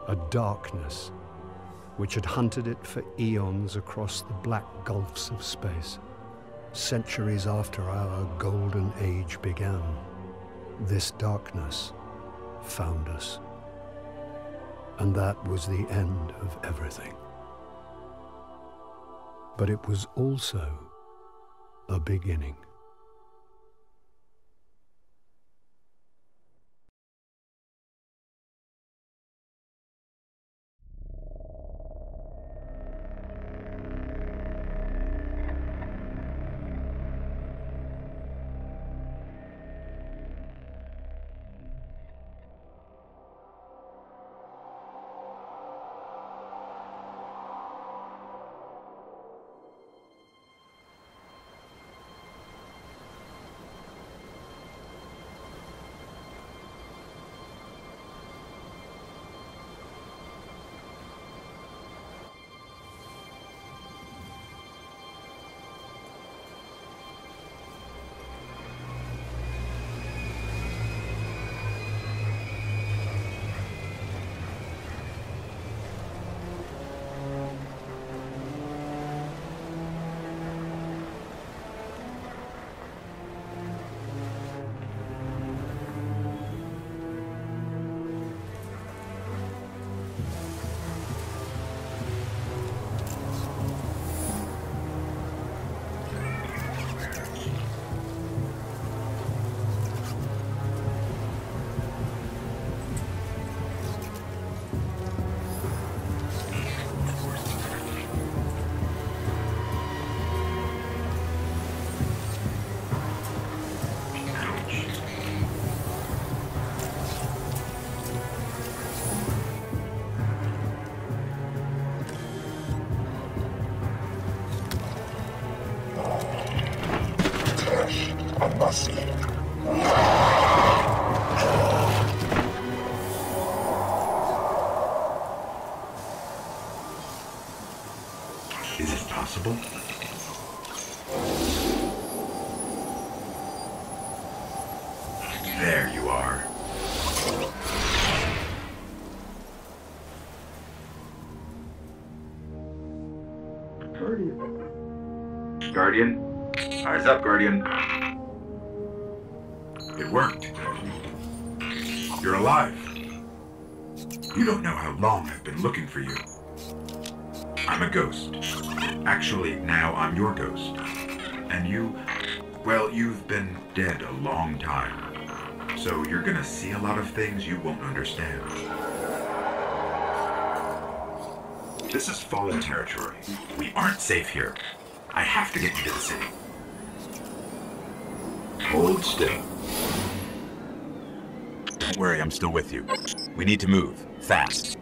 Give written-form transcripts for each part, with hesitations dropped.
a darkness which had hunted it for eons across the black gulfs of space. Centuries after our golden age began, this darkness found us. And that was the end of everything. But it was also a beginning. Is it possible? There you are. Guardian? Eyes up, Guardian. It worked. You're alive. You don't know how long I've been looking for you. I'm a ghost. Actually, now I'm your ghost. And you, well, you've been dead a long time. So you're gonna see a lot of things you won't understand. This is Fallen territory. We aren't safe here. I have to get you to the city. Hold still. Don't worry, I'm still with you. We need to move, fast.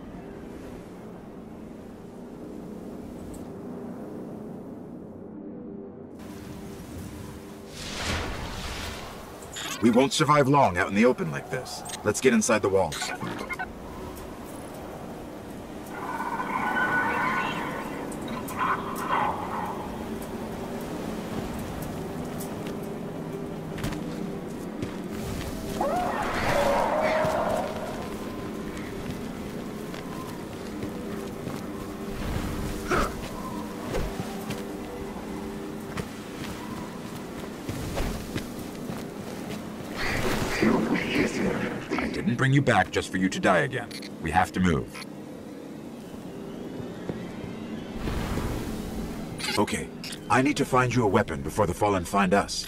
We won't survive long out in the open like this. Let's get inside the walls. Bring you back just for you to die again. We have to move. Okay, I need to find you a weapon before the Fallen find us.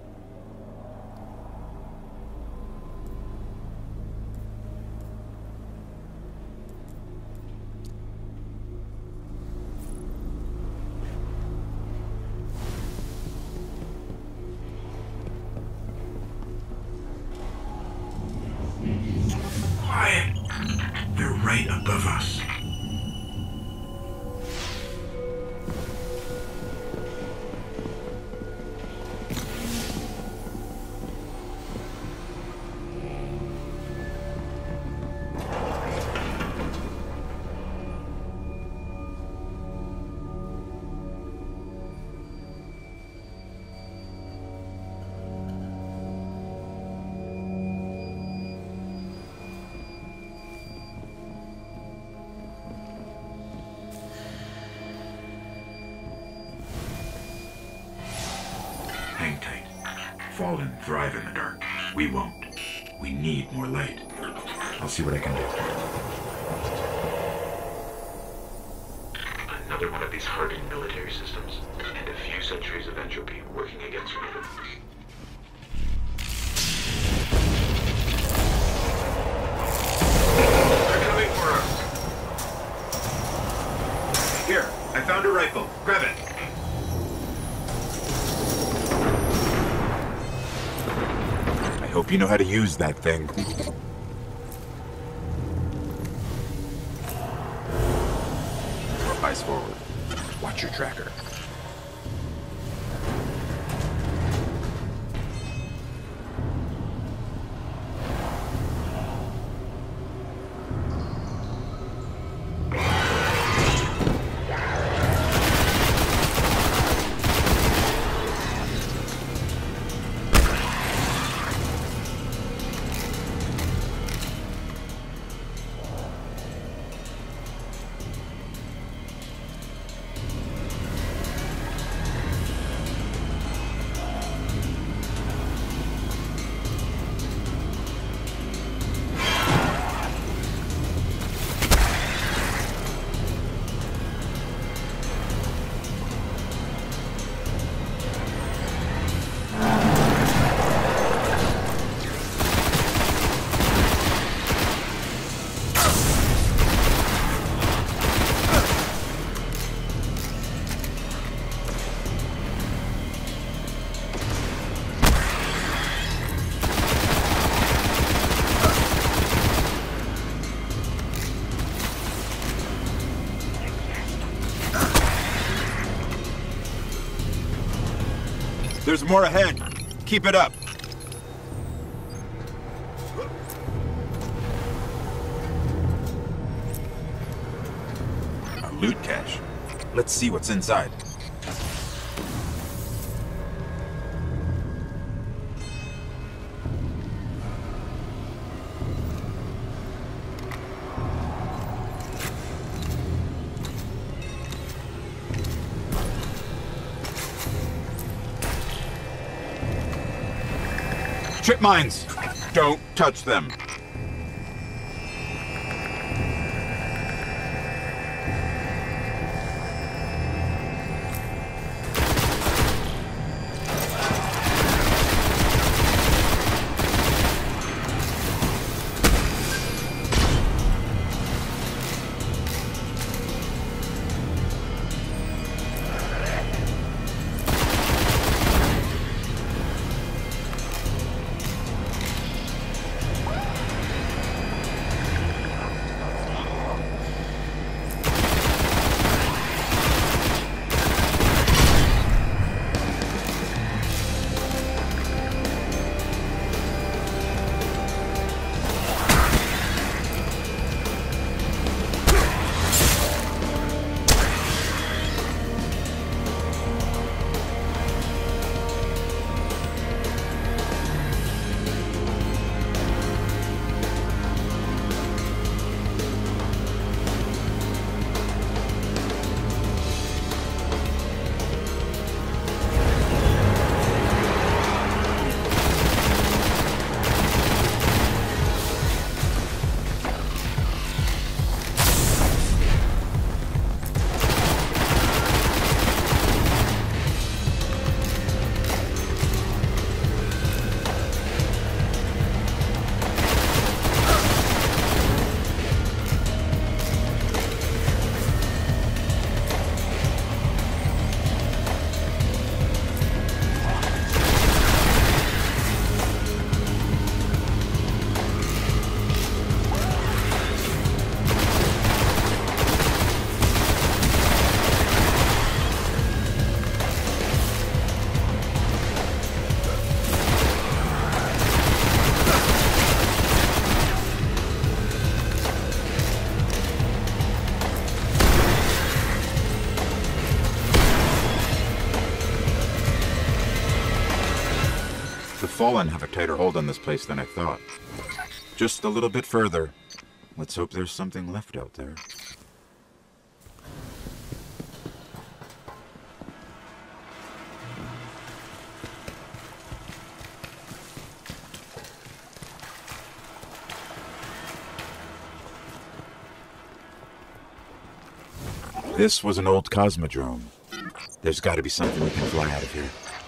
Quiet. They're right above us. Fallen thrive in the dark. We won't. We need more light. I'll see what I can do. Another one of these hardened military systems, and a few centuries of entropy working against me. They're coming for us! Here, I found a rifle. Grab it! I hope you know how to use that thing. Eyes forward. Watch your tracker. There's more ahead. Keep it up. A loot cache. Let's see what's inside. Trip mines! Don't touch them. The Fallen have a tighter hold on this place than I thought. Just a little bit further. Let's hope there's something left out there. This was an old Cosmodrome. There's got to be something we can fly out of here.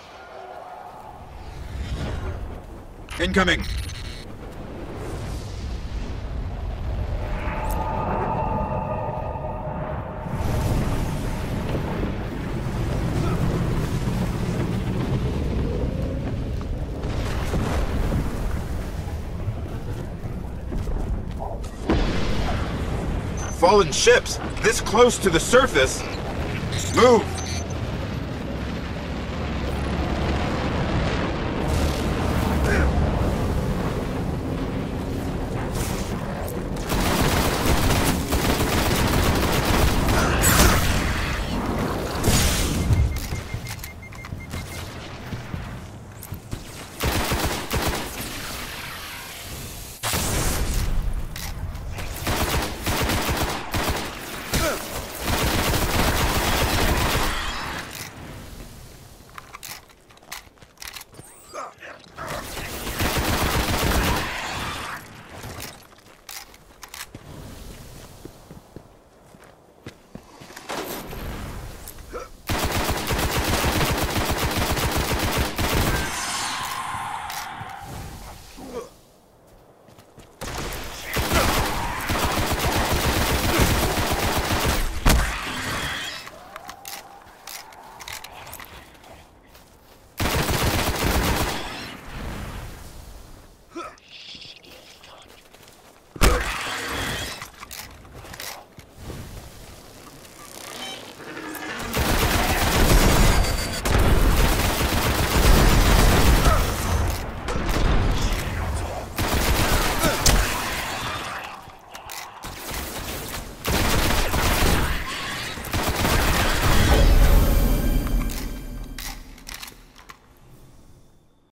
Incoming! Fallen ships! This close to the surface! Move!